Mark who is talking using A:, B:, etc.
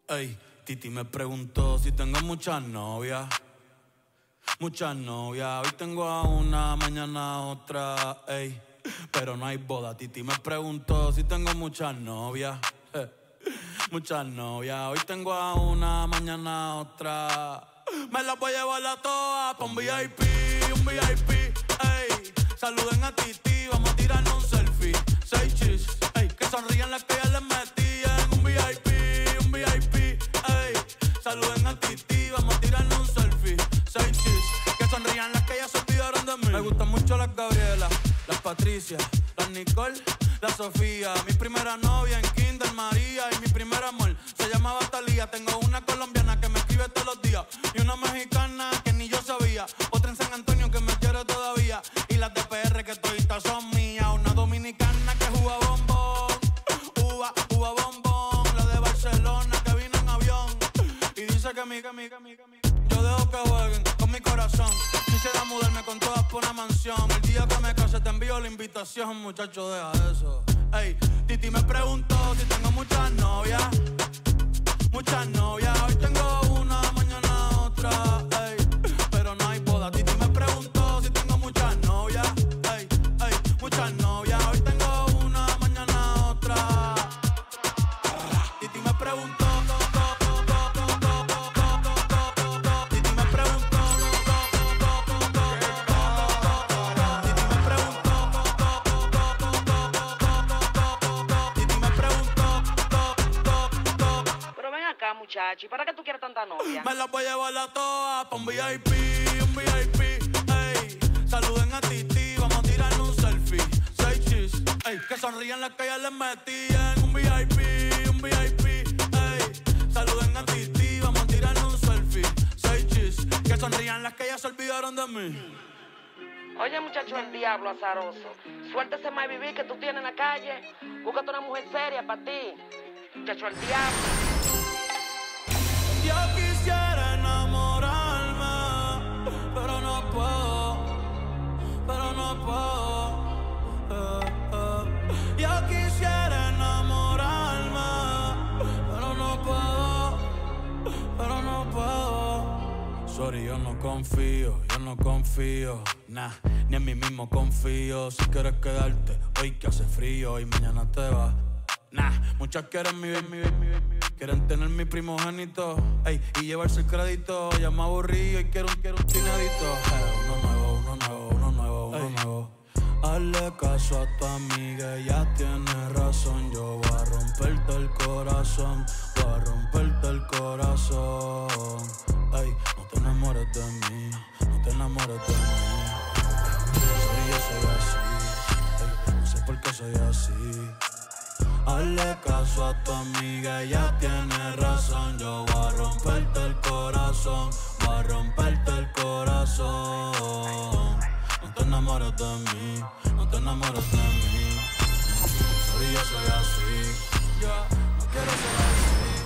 A: Ey, Titi me preguntó si tengo muchas novias. Muchas novias, hoy tengo a una, mañana a otra, ey. Pero no hay boda. Titi me preguntó si tengo muchas novias. Muchas novias, hoy tengo a una, mañana a otra. Me las voy a llevar a todas pa' un VIP, ey. Saluden a Titi, vamos a tirarnos un selfie. 6 chis, ey. Que sonrían las que ya les metí en un VIP, ey. Saluden a Titi, vamos a tirarnos un selfie. 6 chis, que sonrían las que ya se olvidaron de mí. Me gustan mucho las Gabriela, las Patricia, las Nicole, la Sofía. Mi primera novia en Kinder María. Y mi primer amor se llamaba Talía. Tengo una colombiana que me escribe todos los días. Y una mexicana que ni yo sabía. Otra en San Antonio que me quiere todavía. Y las de PR que toditas son mías. Una dominicana que juega bombón. Uva bombón. La de Barcelona que vino en avión. Y dice que yo dejo que jueguen con mi corazón. Quisiera mudarme con todas por una mansión. El día que me case te envío la invitación. Muchacho, deja eso. Ey, Titi me preguntó si tengo muchas novias. Muchas novias, hoy tengo una, mañana otra, ey. Pero no hay boda. Titi me preguntó si tengo muchas novias. Ey, muchas novias, hoy tengo una, mañana otra. Titi me preguntó.
B: Muchacho, ¿y para qué tú quieres tanta novia?
A: Me las voy a llevar a todas pa' un VIP, ey. Saluden a Titi, vamos a tirarnos un selfie. 6 chis, ey. Que sonrían las que ya les metí en un VIP, ey. Saluden a Titi, vamos a tirarnos un selfie. 6 chis, que sonrían las que ya se olvidaron de mí.
B: Oye, muchacho, el diablo azaroso. Suéltese más vivir que tú tienes en la calle. Búscate una mujer seria para ti. Muchacho, el diablo.
A: Yo quisiera enamorarme, pero no puedo. Yo quisiera enamorarme, pero no puedo. Sorry, yo no confío, nah, ni en mí mismo confío. Si quieres quedarte, hoy que hace frío y mañana te vas. Nah, muchas quieren mi quieren tener mi primogénito, ey, y llevarse el crédito. Ya me aburrí y quiero un dinerito. Uno nuevo. Hazle caso a tu amiga, ella tiene razón. Yo voy a romperte el corazón, ey, no te enamores de mí, Sorry, yo soy así, ey, no sé por qué soy así. Hazle caso a tu amiga, ella tiene razón. Yo voy a romperte el corazón, No te enamores de mí, Sorry, yo soy así, no quiero ser así.